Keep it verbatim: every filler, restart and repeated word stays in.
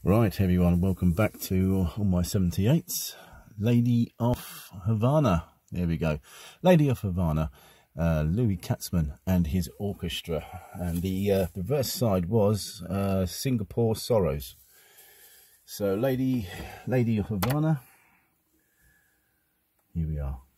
Right, everyone, welcome back to all my seventy-eights. Lady of Havana. There we go. Lady of Havana, uh, Louis Katzman and his orchestra. And the uh, the verse side was uh, Singapore Sorrows. So, Lady, Lady of Havana. Here we are.